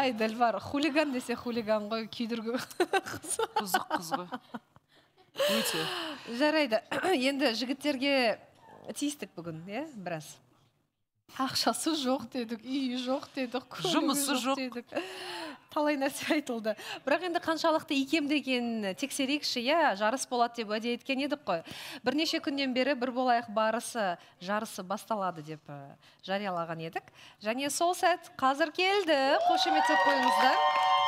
Ай, дәл бар. Хулиган десе хулиган ғой, күйдіргі. Қызық қыз ғой. Өте. Жарайды. Енді жігіттерге тиістік бүгін, біраз. Ақшасы жоқ дедік, үйі жоқ дедік, жұмысы жоқ дедік. Талай нәрсе айтылды. Бірақ енді қаншалықты икемдеген тексерейікші, жарыс болады деп уәде еткен едік қой. Бірнеше күннен бері бір болайық барысы жарысы басталады деп жариялаған едік. Және сол сәт қазір келді. Қошеметтеп қойыңыздар.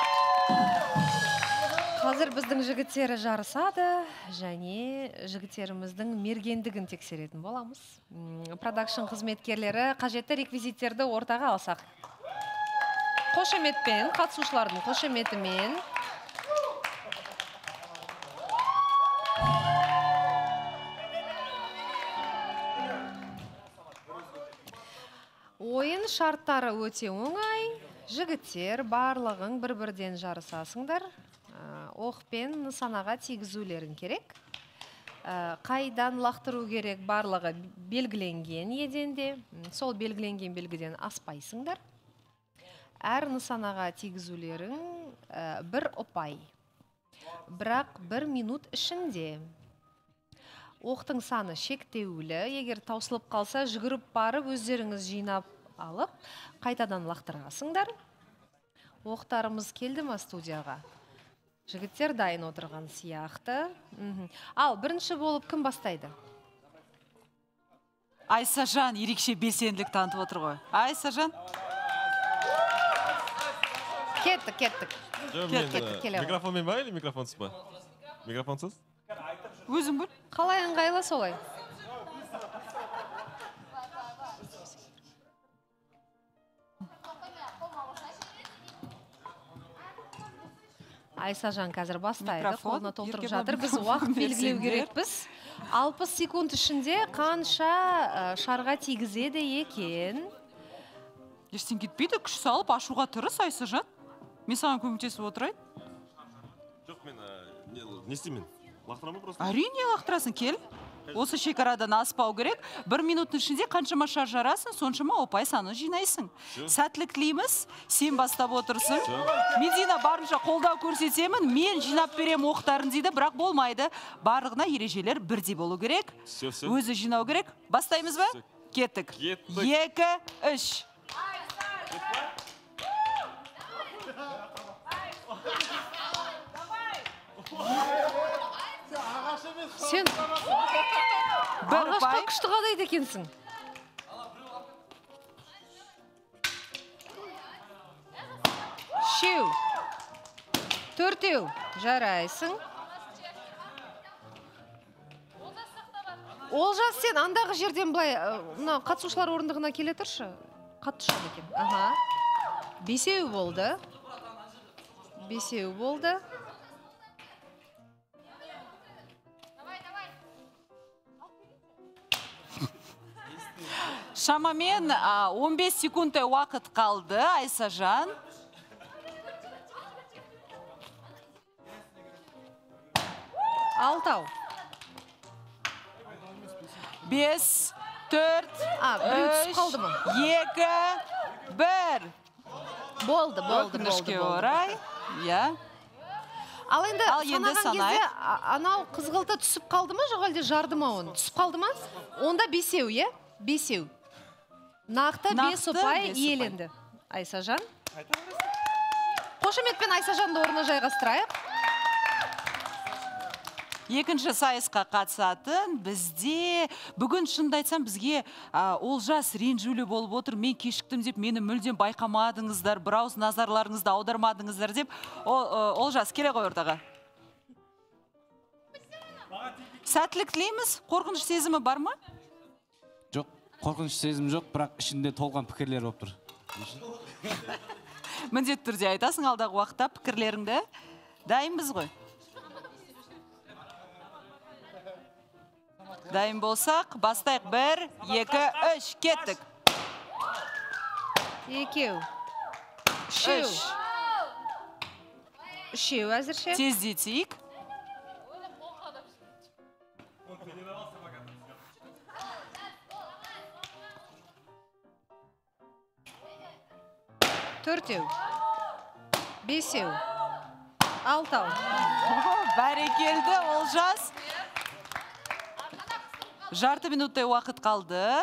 Қазір біздің жігіттері жарысады, және жігіттеріміздің мергендігін тексеретін боламыз. Продакшн қызметкерлері қажетті реквизиттерді ортаға алсақ. Қошеметпен, қатысушылардың қошеметімен. Ойын шарттары өте оңай. Жігіттер барлығын бір-бірден жарысасыңдар. Оқпен нысанаға тигізулерін керек. Қайдан лақтыру керек барлығы белгіленген еденде. Сол белгіленген белгіден аспайсыңдар. Әр нысанаға тигізулерің бір ұпай. Бірақ 1 минут ішінде. Оқтың саны шектеулі. Егер таусылып қалса, жүгіріп барып өздеріңіз жинап алып, қайтадан лақтырасыңдар. Оқтарымыз келді ма студияға? Жігіттер дайын отырған сияқты. Ал, бірінші болып кім бастайды? Айсажан ерекше белсенділік танытып отыр ғой. Айсажан. Кеттік. Микрофонмен ба или микрофонсыз ба? Микрофонсыз? Өзің біл. Қалай ыңғайлы солай? Айсажан қазір бастайды, қолына толтырып жатыр. Біз уақыт белгілеу керекпіз. 60 секунд ішінде қанша шарға тигізеді екен? Ештен кетпейді, күш салып ашуға тырыс, Айсажан. Мен саған көмектесіп отырайын. Жоқ, мен не істеймін? Лақтырамын просто? Әрине лақтырасың, кел. Осы шекарадан аспау керек. 1 минуттың ішінде қаншама шар жарасың, соншама ұпай саны жинайсың. Сәттілік тілейміз, сен бастап отырсың. Медина барынша қолдау көрсетемін, мен жинап берем оқтарын дейді, бірақ болмайды. Барлығына ережелер бірдей болу керек. Өзі жинау керек. Бастаймыз ба? Кеттік. 2, 3. Сен ағашқа күшті қадайды екенсің. Шеу. 4-еу. Жарайсың. Олжас, сен андағы жерден былай, қатысушылар орындығына келе тұршы. Қатты шал екен. 5-еу болды. 5-еу болды. Шамамен 15 секундтай уақыт қалды, Айсажан. Алтау. 5, 4, 3, 2, 1. Болды. Өкінішке орай. Ал енді санаған кезде анау қызғылты түсіп қалды ма, жоқ әлде жарды ма оны? Түсіп қалды ма? Онда 5-еу, 5-еу. Нақты 5 ұпай иеленді. Айсажан. Қошеметпен Айсажанды орнына жайғастырайық. Екінші сайысқа қатысатын бізде бүгін шынды айтсам бізге Олжас ренжулі болып отыр. Мен кешіктім деп мені мүлдем байқамадыңыздар, бірауыз назарларыңызды аудармадыңыздар деп. Олжас, келе ғой ортаға. Сәттілік тілейміз. Қорқыныш сезімі бар ма? Жоқ, қорқыныш сезім жоқ, бірақ ішінде толған пікірлер болып тұр. Міндетті түрде айтасың алдағы уақытта пікірлеріңді. Дайынбыз ғой. Дайын болсақ, бастайық. 1, 2, 3, кеттік. 2, 3. 3 әзірше. Тездетейік. Төртеу. Бесеу. Алтау. Бәрекелді, Олжас. Жарты минуттай уақыт қалды.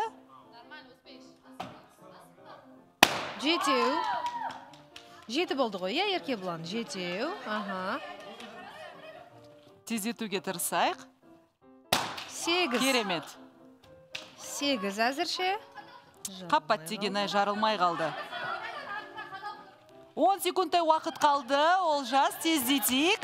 Жетеу. Жеті болды ғой, е, Еркебұлан? Жетеу. Аха. Тездетуге тырысайық. 8. Керемет. 8 әзірше. Қаппат деген жарылмай қалды. 10 секундтай уақыт қалды. Олжас, тездетейік.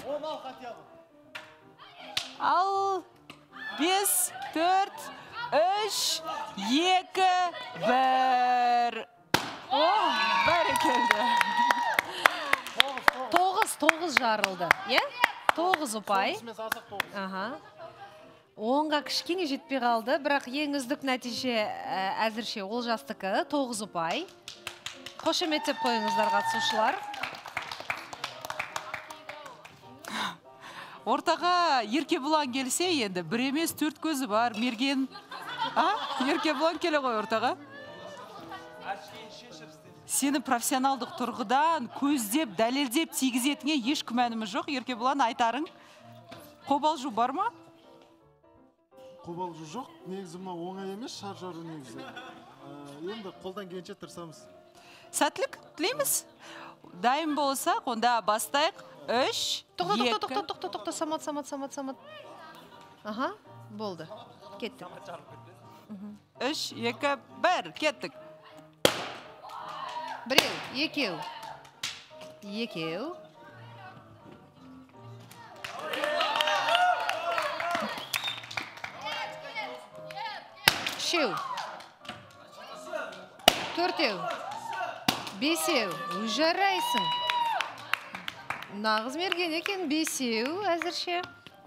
Ал 5, 4, 3, 2, 1. Бәрекелді. 9 жарылды, е? 9 ұпай. Аха. 10-ға кішкене жетпей қалды, бірақ ең үздік нәтиже әзірше Олжастікі 9 ұпай. Қошеметтеп қойыңыздар қатысушылар. Ортаға Еркебұлан келсе енді, бір емес 4 көзі бар, мерген. Еркебұлан келе ғой ортаға. Сені профессионалдық тұрғыдан көздеп, дәлелдеп, тигізетіңе еш күмәніміз жоқ. Еркебұлан, айтарың. Қобалжу бар ма? Қобалжу жоқ. Негізі ма оңай емес, шар жару негізі. Енді қолдан келгенше тырысамыз. Сәттілік тілейміз. Дайын болсақ, онда бастайық. 3, 2... Тоқта, самат. Аха, болды. Кеттік. 3, 2, 1, кеттік. Біреу, екеу. Үшеу. Төртеу. Бесеу. Жарайсың. Нағыз мерген екен. Бесеу әзірше.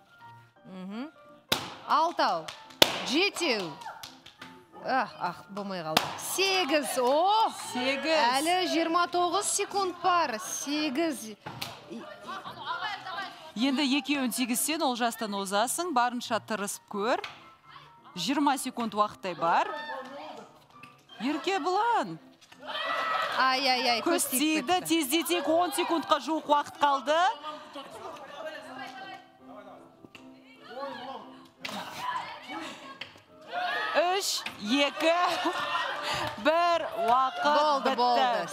Алтау. Жетеу. Болмай қалды. 8. 8. Әлі 29 секунд бар. 8. Енді екеуін тигізсен Олжастан озасың. Барынша тырысып көр. 20 секунд уақыттай бар. Еркебұлан. Көз тиді. Тездетек 10 секундқа жуық уақыт қалды. 3, 2, 1, уақыт бітті.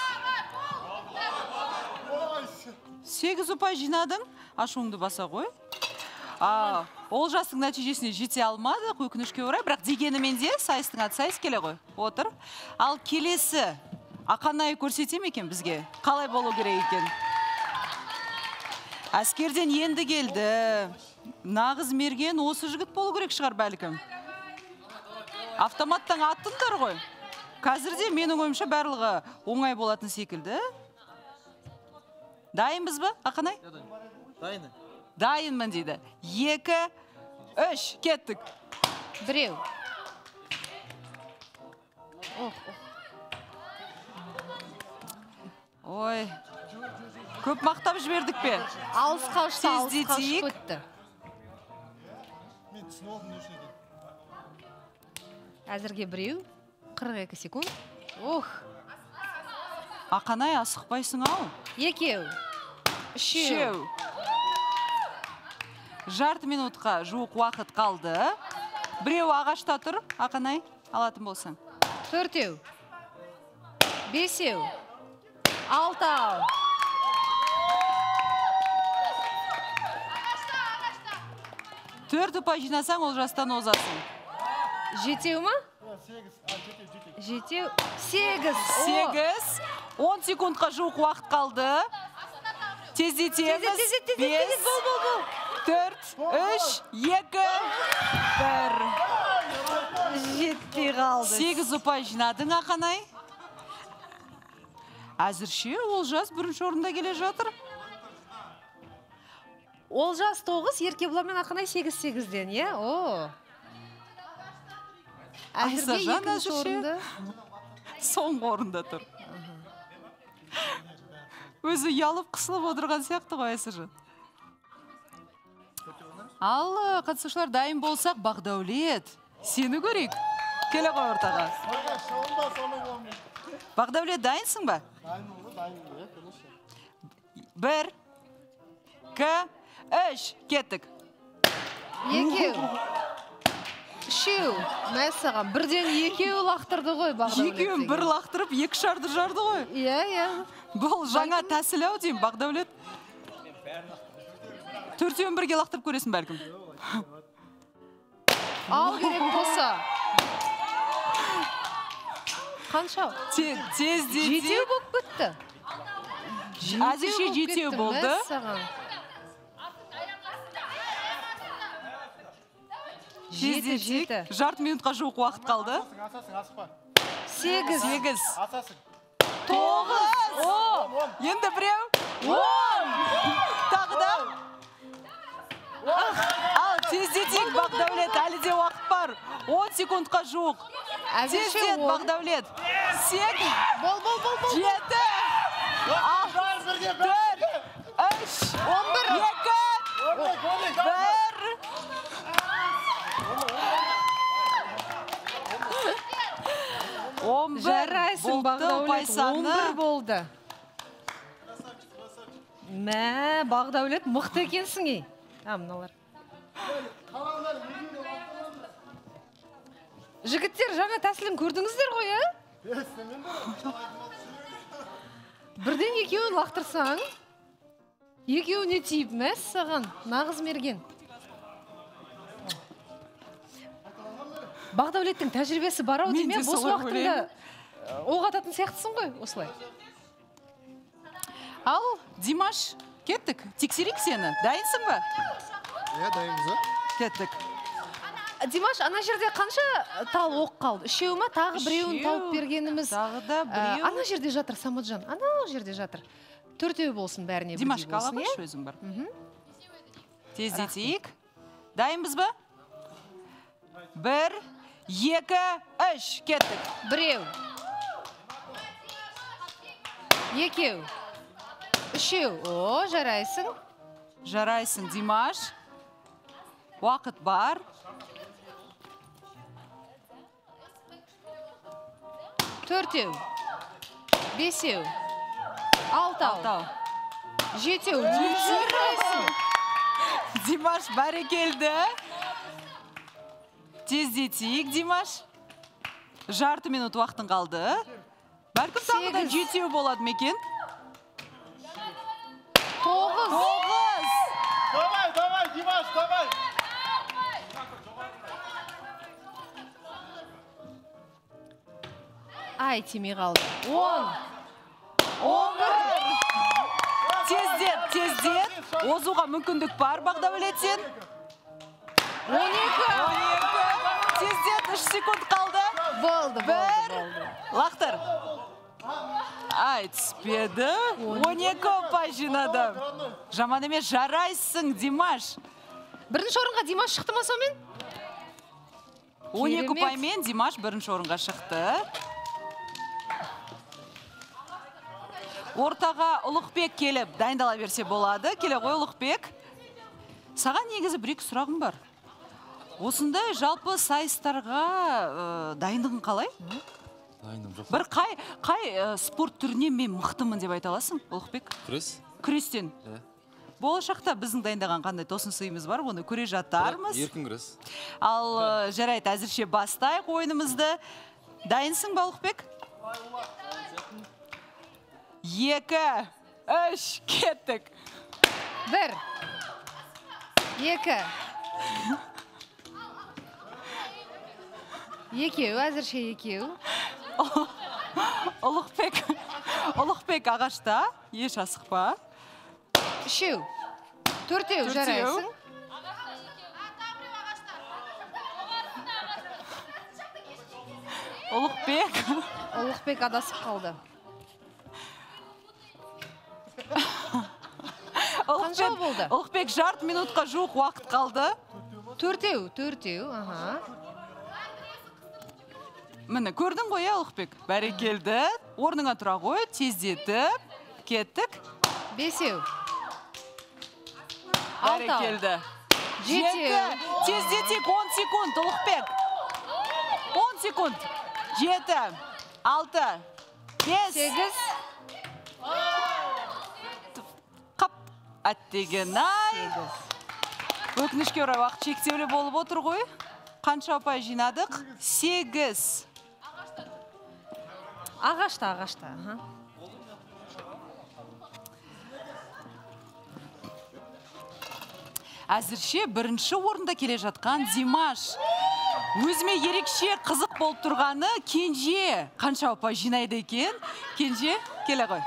8 ұпай жинадың, ашуыңды баса қой. Олжастың нәтижесіне жете алмады, өкінішке орай, бірақ дегенімен де сайыстың аты сайыс келе ғой. Отыр. Ал келесі Ақанай көрсетем екен бізге? Қалай болу керек екен? Әскерден енді келді. Нағыз мерген осы жігіт болу керек шығар бәлкім. Автоматтан аттыңдар ғой. Қазірде менің ойымша барлығы оңай болатын секілді. Дайынбыз ба, Ақанай? Дайын. Дайынмын дейді. 2, 3, кеттік. Біреу. Ой, көп мақтап жібердік пе? Алысқа ұшып өтті. Мен түсін олдың үшін екен. Әзірге біреу. 42 секунд. Ақанай, асықпайсың ау. Екеу. Үшеу. Жарты минутқа жуық уақыт қалды. Біреу ағашта тұр, Ақанай, алатын болсаң. 4. 5. 6. Төрт ұпай жинасаң, Олжастан озасың. 7 ма? 8. 8. 10 секундқа жуық уақыт қалды. Тездетеміз. 5, 4, 3, 2, 1. Жетпей қалды. 8 ұпай жинадың, Ақанай. Әзірше Олжас бірінші орында келе жатыр. Олжас 9, Еркебұлан мен Ақанай 8-8-ден, е? Әзірге екінші орында. Соңғы орында тұр. Өзі ұялып қысылып отырған сияқты ғой Айсыржан. Ал қатысушылар дайын болсақ, Бақдәулет, сені көрейік. Келе ғой ортаға. Бақдәулет, дайынсың ба? 1, 2, 3, кеттік. 2, 3. Мәссаған, бірден 2 лақтырды ғой Бақдәулет. Екеуін бір лақтырып, 2 шарды жарды ғой. Иә. Бұл жаңа тәсіл ау деймін, Бақдәулет. 4-ен бірге лақтырып көресің бәлкім. Ал керек болса. Қанша? Тездетіп. 7 болып кетті. Әзірше 7 болды. Жеті. Жарты минутқа жуық уақыт қалды. Асасың, асықпа. 8. 8. Асасың. 9. Енді біреу. 10. Тағы да. Ал тездетейік Бақдәулет, әлі де уақыт бар. 10 секундқа жуық. Тездет Бақдәулет. 8. Бол. 7. 4. 3. 2. 1. Жарайсың Бақдәулет, 11 болды. Мә, Бақдәулет, мықты екенсің ей. Мыналар. Жігіттер, жаңа тәсілін көрдіңіздер ғой, ә? Бірден 2-ін лақтырсаң, 2-іне тиіп, мәссаған, нағыз мерген. Бақдәулеттің тәжірибесі бар ау дейме, бос уақытында оқ ататын сияқтысың ғой, осылай. Ал, Димаш, кеттік. Тексерейік сені. Дайынсың ба? Дайынбыз, Кеттік. Димаш, ана жерде қанша тал оқ қалды? 3 ма? Тағы 1-еуін тауып бергеніміз. Тағы да 1. Ана жерде жатыр, Саматжан. Ана жерде жатыр. 4 болсын, бәріне бірдей болсын. Димаш, қаламаш өзің бар. Тездетейік. Дайынбыз ба? 1, 2, 3, кеттік. 1, 2, 3. О, жарайсың. Жарайсың, Димаш. Уақыт бар. 4, 5, 6, 7. Жарайсың. Димаш, бәрекелді. Тездетейік, Димаш. Жарты минут уақытың қалды. Бәлкім тағы да 7 болады мекен? 9. Давай, Димаш, давай. Ай, тимей қалды. 10. 11. Тездет. Озуға мүмкіндік бар, Бақдәулеттен. 12. Тездет, 3 секунд қалды. Болды. Лақтыр. Ай, түспеді. 12 ұпай жинады. Жаман емес, жарайсың, Димаш. Бірінші орынға Димаш шықты ма сонымен? 12 ұпаймен Димаш бірінші орынға шықты. Ортаға Ұлықбек келіп дайындала берсе болады. Келе ғой, Ұлықбек. Саған негізі бір-екі сұрағым бар. Осындай жалпы сайыстарға дайындығың қалай? Дайындым жоқ. Бір қай спорт түрінен мен мықтымын деп айта аласың, Ұлықбек? Күрес? Күрестен. Болашақта біздің дайындаған қандай тосын сыйымыз бар, оны көре жатармыз. Еркін күрес. Ал жарайды, әзірше бастайық ойынымызды. Дайынсың ба, Ұлықбек? 2, 3, кеттік. 1, 2. 2, әзірше 2. Ұлықбек ағашта, еш асықпа. 3, 4 жарайсың. Ұлықбек адасып қалды. Қанша болды? Ұлықбек жарты минутқа жуық уақыт қалды. 4, аха. Міне, көрдің ғой, Ұлықбек? Бәрекелді. Орныңа тұра ғой, тездетіп, кеттік. 5. Бәрекелді. 7. Тездетіп, 10 секунд, Ұлықбек. 10 секунд. 7, 6, 5. 8. Әттеген-ай. Өкінішке орай уақыт шектеулі болып отыр ғой. Қанша ұпай жинадық? 8. Ағашта. Әзірше бірінші орында келе жатқан Димаш. Өзіме ерекше қызық болып тұрғаны Кенже. Қанша ұпай жинайды екен? Кенже, келе ғой.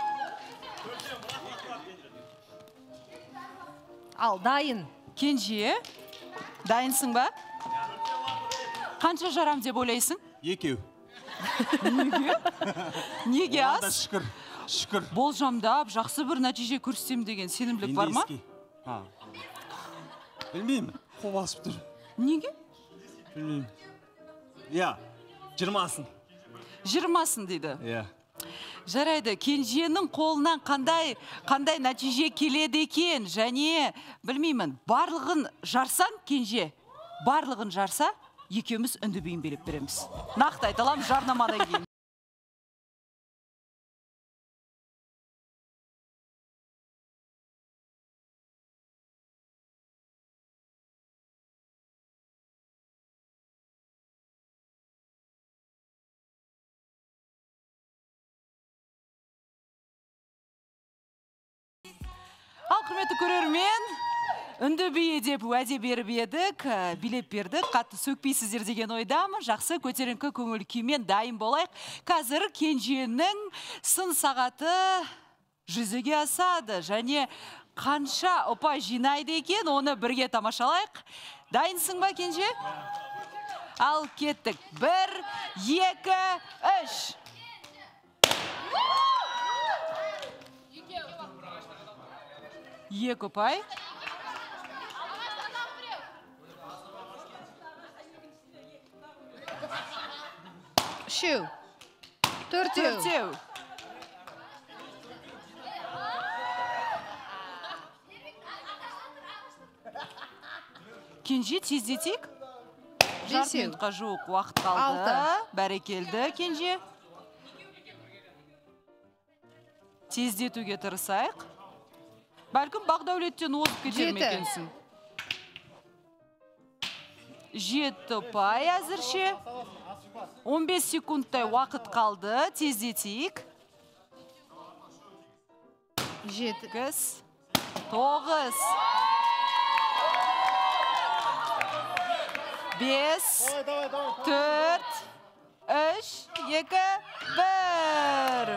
Ал, дайын. Кенже, дайынсың ба? Қанша жарам деп ойлайсың? 2. Неге аз? Шүкір. Болжамдап, жақсы бір нәтиже көрсетем деген сенімділік бар ма? Білмеймін, қол басып тұр. Неге? Білмеймін. 20-сын. 20-сын дейді. Иә. Жарайды, Кенженің қолынан қандай нәтиже келеді екен, және білмеймін, барлығын жарсан, Кенже, барлығын жарса, екеуміз үнді бейін беріп береміз. Нақты айталам, жарнамадан кейін. Ал, құрметті көрермен, үнді бейі деп уәде беріп едік, билет бердік, қатты сөкпейсіздер деген ойдамын. Жақсы көтеріңкі көңіл күймен дайын болайық. Қазір Кенженің сын сағаты жүзеге асады, және қанша ұпай жинайды екен, оны бірге тамашалайық. Дайынсың ба, Кенже? Ал, кеттік. 1, 2, 3. Екі ұпай. Үшеу. Төртеу. Кенже, тездетейік. Жарты минутқа жуық уақыт қалды. 6. Бәрекелді, Кенже. Тездетуге тырысайық. Бәлкім Бақдәулеттен озып кетер ме екенсің? 7 ұпай әзірше. 15 секундтай уақыт қалды. Тездетейік. 7. 9. 5. 4. 3. 2. 1.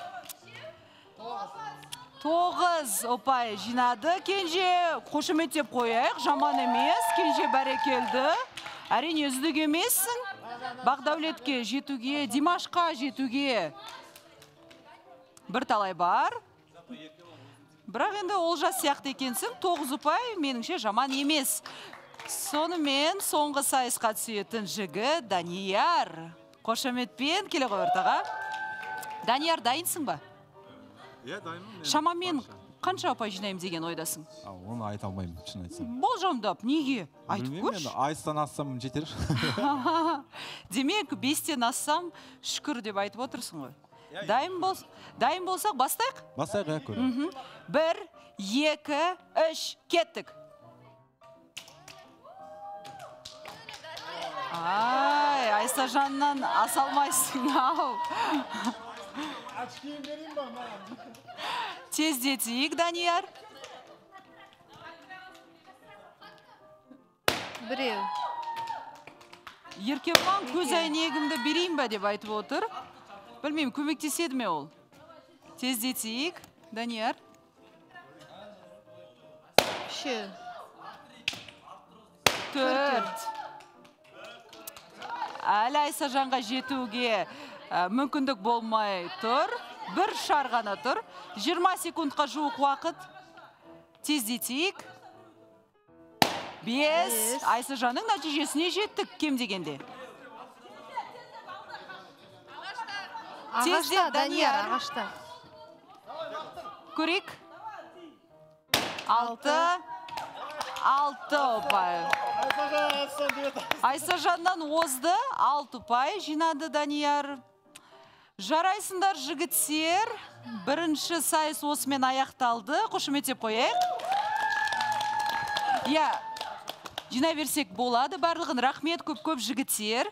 9 ұпай жинады. Кенже қошеметтеп қояйық, жаман емес. Кенже бәрекелді. Әрине үздік емессің. Бақдәулетке жетуге, Димашқа жетуге бір талай бар. Бірақ енді Олжас сияқты екенсің. 9 ұпай меніңше жаман емес. Сонымен соңғы сайысқа түсетін жігі Данияр. Қошеметпен келе ғой ортаға. Данияр, дайынсың ба? Иә, дайынмын. Шамамен қанша ұпай жинаймын деген ойдасың? Оны айта алмаймын, шын айтсам. Болжамдап, неге? Айтып көрші. Білмеймін, айыстан ассам жетер. Демек, 5-тен ассам шүкір деп айтып отырсың ғой. Дайын болсақ, бастайық? Бастайық, иә, көрем. 1, 2, 3, кеттік. Ай, Айсажаннан аса алмайсың, ау. Açkıyım vereyim bana. Тездетейік, Данияр. Біреу. Еркебұлан көз әйнегімді берейін ба деп айтып отыр. Білмеймін, көмектеседі ме ол? Тездетейік, Данияр. 3. 4. Әлі Айсажанға жетуге мүмкіндік болмай тұр. Бір шарғана тұр. 20 секундқа жуық уақыт. Тездетейік. 5. Айсажанның нәтижесіне жеттік, кем дегенде. Ағашта, Данияр, ағашта. Көрейік. 6 ұпай. Айсажаннан озды, 6 ұпай жинады Данияр. Жарайсыңдар, жігіттер. Бірінші сайыс осымен аяқталды. Қошеметтеп қояйық. Иә, жинай берсек болады. Барлығын рахмет көп жігіттер.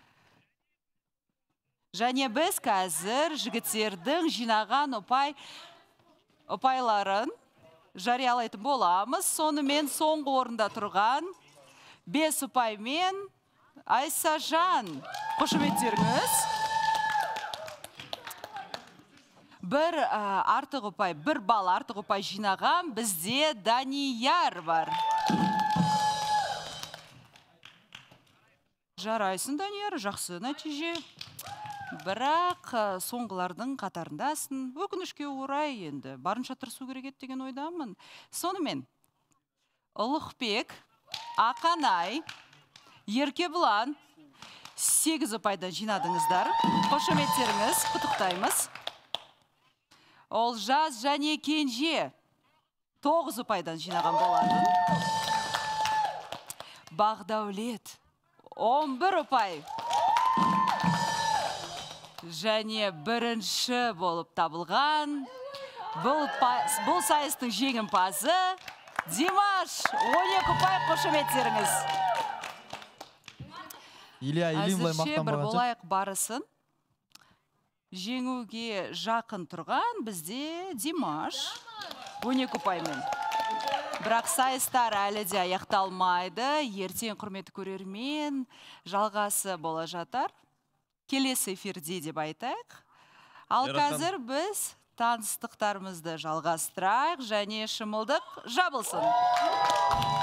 Және біз қазір жігіттердің жинаған ұпайларын жариялайтын боламыз. Сонымен соңғы орында тұрған 5 ұпаймен Айсажан, қошеметтеріңіз. Бір балл артық ұпай жинаған бізде Данияр бар. Жарайсың, Данияр, жақсы нәтиже. Бірақ соңғылардың қатарындасың. Өкінішке орай енді барынша тырысу керек деген ойдамын. Сонымен Ұлықбек, Ақанай, Еркебұлан 8 ұпайдан жинадыңыздар. Қошеметтеріңіз, құттықтаймыз. Олжас және Кенже 9 ұпайдан жинаған болатын. Бағдаулет 11 ұпай. Және бірінші болып табылған. Бұл сайыстың жеңімпазы Димаш 12 ұпай, қошеметтеріңіз. Әзірше бір болайық барысын. Жеңуге жақын тұрған бізде Димаш 12 ұпаймен. Бірақ сайыстар әлі де аяқталмайды. Ертең құрметті көрермен жалғасы бола жатар. Келесі эфирде деп айтайық. Ал қазір біз таныстықтарымызды жалғастырайық және шымылдық жабылсын.